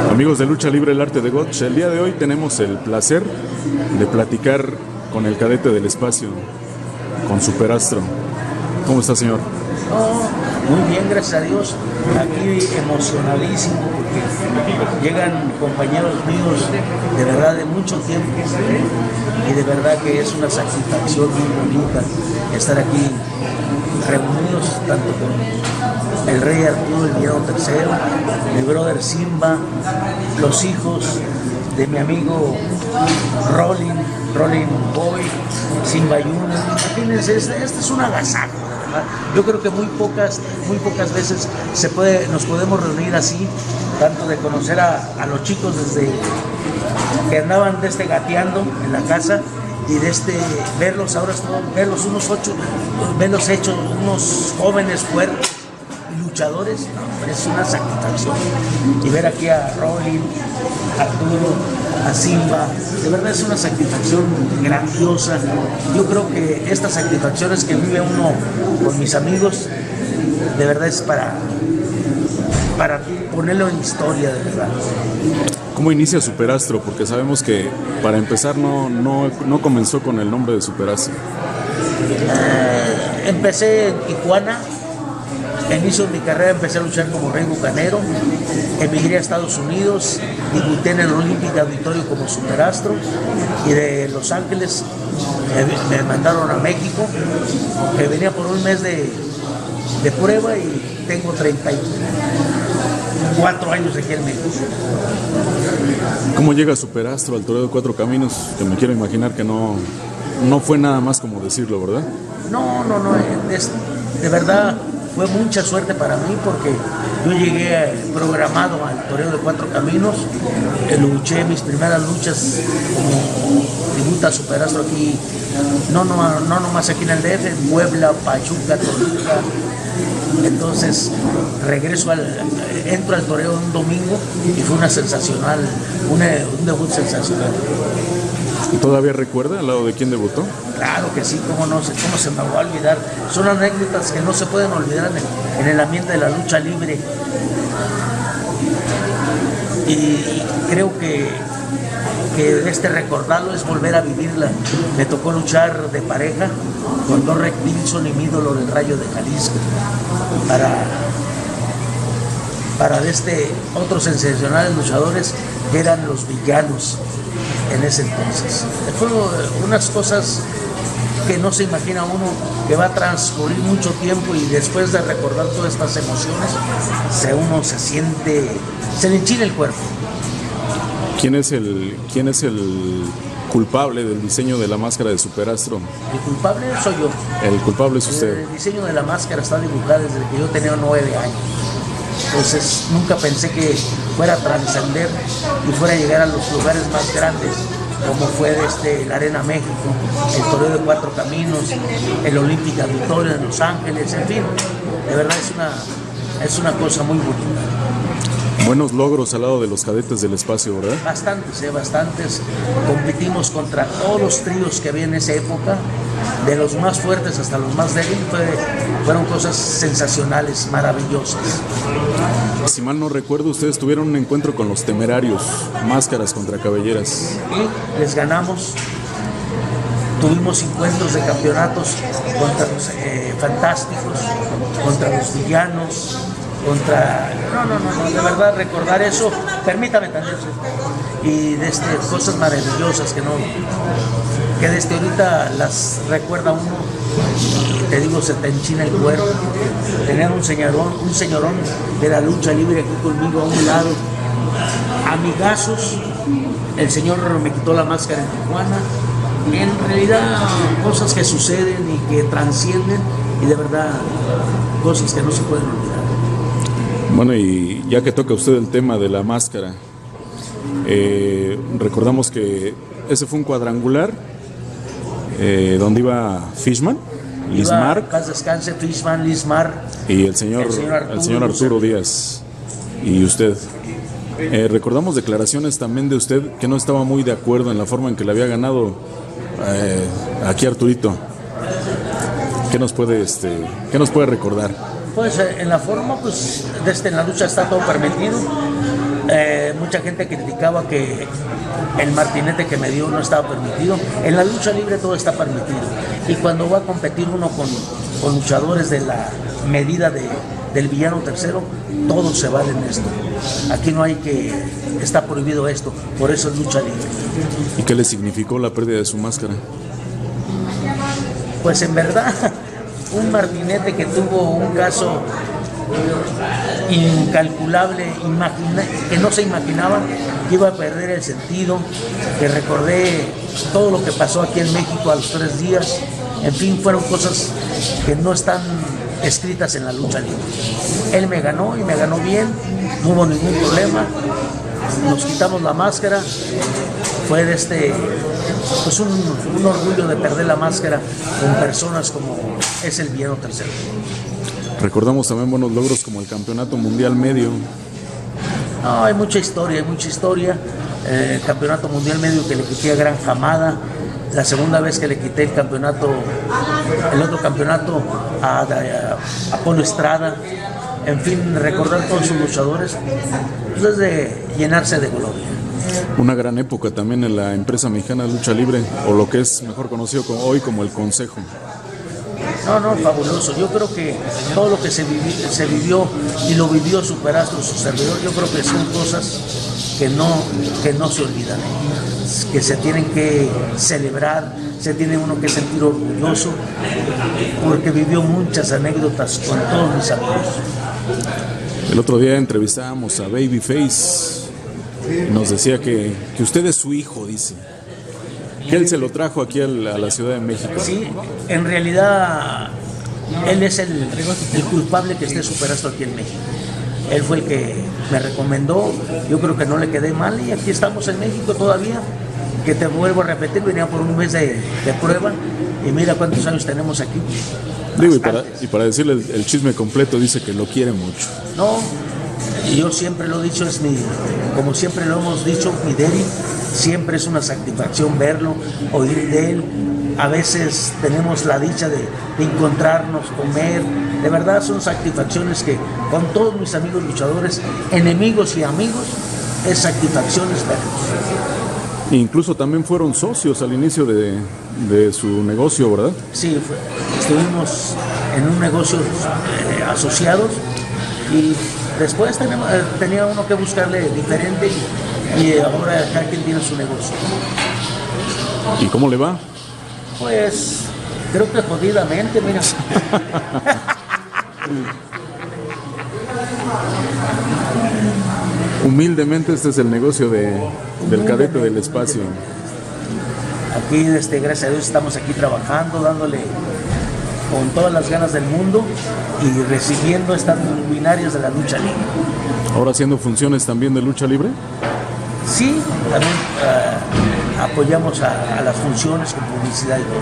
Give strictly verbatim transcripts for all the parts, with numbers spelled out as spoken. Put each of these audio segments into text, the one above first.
Amigos de Lucha Libre, el arte de Gotch, el día de hoy tenemos el placer de platicar con el cadete del espacio, con Superastro. ¿Cómo está, señor? Oh, muy bien, gracias a Dios. Aquí emocionadísimo porque llegan compañeros míos de verdad de mucho tiempo y de verdad que es una satisfacción muy bonita estar aquí reunidos tanto con el Rey Arturo, el Villano tercero, mi brother Simba, los hijos de mi amigo Rolling, Rolling Boy, Simba Junior. Fíjense, este, este es un agasajo, de verdad. Yo creo que muy pocas, muy pocas veces se puede, nos podemos reunir así, tanto de conocer a, a los chicos desde que andaban desde gateando en la casa y de este verlos ahora, verlos unos ocho, verlos hechos unos jóvenes fuertes y luchadores, no, es una satisfacción. Y ver aquí a Rolling, a Arturo, a Simba, de verdad es una satisfacción grandiosa. Yo creo que estas satisfacciones que vive uno con mis amigos, de verdad es para, para ponerlo en historia, de verdad. ¿Cómo inicia Superastro? Porque sabemos que para empezar no, no, no comenzó con el nombre de Superastro. Eh, empecé en Tijuana, inicio de mi carrera empecé a luchar como Rey Bucanero, emigré a Estados Unidos, debuté en el Olympic Auditorio como Superastro y de Los Ángeles me, me mandaron a México, que venía por un mes de, de prueba y tengo treinta y cuatro años aquí en México. ¿Cómo llega Superastro al Toreo de Cuatro Caminos? Que me quiero imaginar que no, no fue nada más como decirlo, ¿verdad? No, no, no, es, de verdad fue mucha suerte para mí porque yo llegué programado al Toreo de Cuatro Caminos, luché mis primeras luchas como tributa Superastro aquí, no, no, no nomás aquí en el D F, en Puebla, Pachuca, Toluca. Entonces regreso al, entro al toreo un domingo y fue una sensacional, una, un debut sensacional. ¿Y todavía recuerda al lado de quién debutó? Claro que sí, cómo no, cómo se me va a olvidar. Son anécdotas que no se pueden olvidar en, en el ambiente de la lucha libre. Y, y creo que, que este recordarlo es volver a vivirla. Me tocó luchar de pareja con Don Rick Wilson y mi ídolo del Rayo de Jalisco para, para de este otros sensacionales luchadores que eran los villanos en ese entonces. Fueron unas cosas que no se imagina uno, que va a transcurrir mucho tiempo y después de recordar todas estas emociones, se, uno se siente, se le enchina el cuerpo. ¿Quién es el, quién es el culpable del diseño de la máscara de Superastro? El culpable soy yo. El culpable es usted. El diseño de la máscara está dibujada desde que yo tenía nueve años. Entonces nunca pensé que fuera a trascender y fuera a llegar a los lugares más grandes, como fue desde la Arena México, el Toreo de Cuatro Caminos, el Olympic Auditorio de Los Ángeles, en fin, de verdad es una, es una cosa muy bonita. Buenos logros al lado de los cadetes del espacio, ¿verdad? Bastantes, eh, bastantes. Competimos contra todos los tríos que había en esa época, de los más fuertes hasta los más débiles. Fue, fueron cosas sensacionales, maravillosas. Si mal no recuerdo, ustedes tuvieron un encuentro con los Temerarios, máscaras contra cabelleras. Y les ganamos. Tuvimos encuentros de campeonatos contra los eh, fantásticos, contra los villanos, contra... No, no, no, no, de verdad recordar eso, permítame también, y de este, cosas maravillosas que no, que desde ahorita las recuerda uno, y te digo, se te enchina el cuerpo. Tener un señorón, un señorón de la lucha libre aquí conmigo a un lado, amigazos, el señor me quitó la máscara en Tijuana, en realidad cosas que suceden y que trascienden, y de verdad cosas que no se pueden olvidar. Bueno, y ya que toca usted el tema de la máscara, eh, recordamos que ese fue un cuadrangular eh, donde iba Fishman, Lismar, Paz descanse, Fishman, Lismar y el señor, el señor Arturo, el señor Arturo Díaz y usted. Eh, recordamos declaraciones también de usted que no estaba muy de acuerdo en la forma en que le había ganado eh, aquí Arturito. ¿Qué nos puede, este, qué nos puede recordar? Pues en la forma, pues desde en la lucha está todo permitido. Eh, mucha gente criticaba que el martinete que me dio no estaba permitido. En la lucha libre todo está permitido. Y cuando va a competir uno con, con luchadores de la medida de, del villano tercero, todos se valen esto. Aquí no hay que... está prohibido esto, por eso es lucha libre. ¿Y qué le significó la pérdida de su máscara? Pues en verdad, un martinete que tuvo un caso incalculable, imagina, que no se imaginaba que iba a perder el sentido, que recordé todo lo que pasó aquí en México a los tres días, en fin, fueron cosas que no están escritas en la lucha libre. Él me ganó y me ganó bien, no hubo ningún problema, nos quitamos la máscara, fue de este, pues un, un orgullo de perder la máscara con personas como es el villano tercero. Recordamos también buenos logros como el Campeonato Mundial Medio. No, hay mucha historia, hay mucha historia. Eh, el Campeonato Mundial Medio que le quité a Gran Hamada, la segunda vez que le quité el campeonato, el otro campeonato a, a, a Polo Estrada. En fin, recordar todos sus luchadores, pues es de llenarse de gloria. Una gran época también en la empresa mexicana de lucha libre, o lo que es mejor conocido como, hoy como el Consejo. No, no, fabuloso. Yo creo que todo lo que se, vivi se vivió y lo vivió Superastro, su servidor, yo creo que son cosas que no, que no se olvidan, que se tienen que celebrar, se tiene uno que sentir orgulloso, porque vivió muchas anécdotas con todos mis amigos. El otro día entrevistábamos a Babyface, nos decía que, que usted es su hijo, dice. Que él se lo trajo aquí a la, a la Ciudad de México. Sí, en realidad él es el, el culpable que esté Superastro aquí en México. Él fue el que me recomendó, yo creo que no le quedé mal y aquí estamos en México todavía, que te vuelvo a repetir, venía por un mes de, de prueba y mira cuántos años tenemos aquí. Digo, y para, y para decirle el, el chisme completo, dice que lo quiere mucho. No, y yo siempre lo he dicho, es mi, como siempre lo hemos dicho, mi Derry, siempre es una satisfacción verlo, oír de él. A veces tenemos la dicha de, de encontrarnos, comer. De verdad son satisfacciones que con todos mis amigos luchadores, enemigos y amigos, es satisfacciones verlos. Incluso también fueron socios al inicio de, de su negocio, ¿verdad? Sí, fue, estuvimos en un negocio eh, asociados y después tenemos, tenía uno que buscarle diferente y, y ahora cada quien tiene su negocio. ¿Y cómo le va? Pues creo que jodidamente, mira. Humildemente este es el negocio de, del Cadete del Espacio. Aquí, este, gracias a Dios, estamos aquí trabajando, dándole con todas las ganas del mundo y recibiendo estas luminarias de la lucha libre. ¿Ahora haciendo funciones también de lucha libre? Sí, también uh, apoyamos a, a las funciones con publicidad y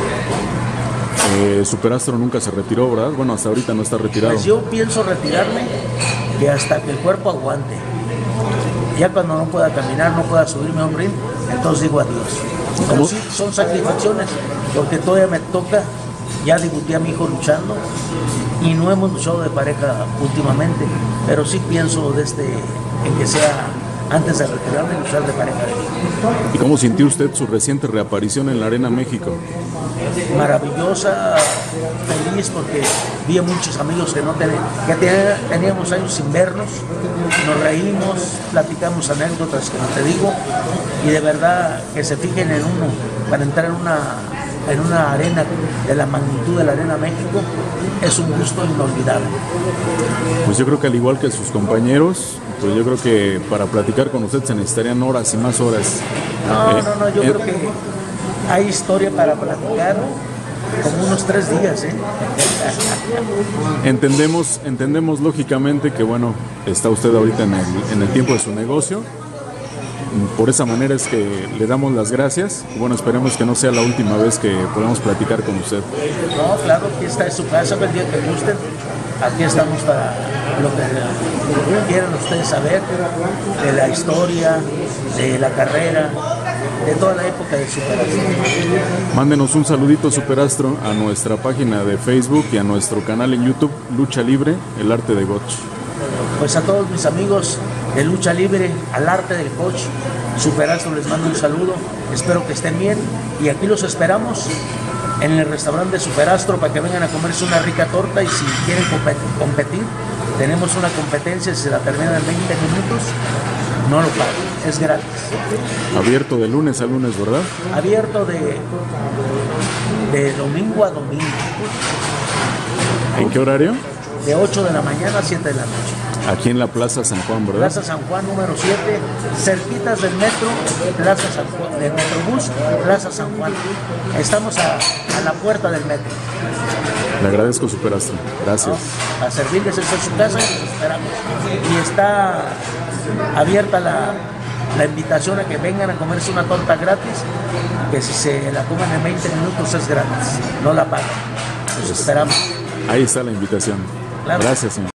todo. Eh, Superastro nunca se retiró, ¿verdad? Bueno, hasta ahorita no está retirado. Pues yo pienso retirarme que hasta que el cuerpo aguante. Ya cuando no pueda caminar, no pueda subirme a un ring, entonces digo adiós. Pero sí, son satisfacciones, porque todavía me toca, ya debuté a mi hijo luchando y no hemos luchado de pareja últimamente, pero sí pienso desde en que sea antes de retirarme luchar de pareja. ¿Y cómo sintió usted su reciente reaparición en la Arena México? Maravillosa, feliz porque vi a muchos amigos que no ten, que ten, teníamos años sin vernos, nos reímos, platicamos anécdotas que no te digo, y de verdad que se fijen en uno para entrar en una, en una arena de la magnitud de la Arena México es un gusto inolvidable. Pues yo creo que al igual que sus compañeros, pues yo creo que para platicar con usted se necesitarían horas y más horas. No, eh, no, no, yo eh, creo que hay historia para platicar como unos tres días, ¿eh? Entendemos, entendemos lógicamente que, bueno, está usted ahorita en el, en el tiempo de su negocio. Por esa manera es que le damos las gracias. Bueno, esperemos que no sea la última vez que podamos platicar con usted. No, claro, aquí está en su casa, el día que gusten. Aquí estamos para lo que quieran ustedes saber de la historia, de la carrera, de toda la época de Superastro. Mándenos un saludito, Superastro, a nuestra página de Facebook y a nuestro canal en YouTube, Lucha Libre, el arte de Gotch. Pues a todos mis amigos de lucha libre al arte del coach Superastro, les mando un saludo, espero que estén bien y aquí los esperamos en el restaurante de Superastro para que vengan a comerse una rica torta, y si quieren competir, tenemos una competencia, si se la terminan en veinte minutos, no lo paguen, es gratis. Abierto de lunes a lunes, ¿verdad? Abierto de, de domingo a domingo. ¿En qué horario? De ocho de la mañana a siete de la noche. Aquí en la Plaza San Juan, ¿verdad? Plaza San Juan número siete, cerquitas del metro, Plaza San Juan, del Metrobús, Plaza San Juan. Estamos a, a la puerta del metro. Le agradezco, Superastro. Gracias. ¿No? A servirles, esta es su casa y los esperamos. Y está abierta la, la invitación a que vengan a comerse una torta gratis, que si se la comen en veinte minutos es gratis, no la pagan. Los esperamos. Ahí está la invitación. Claro. Gracias, señor.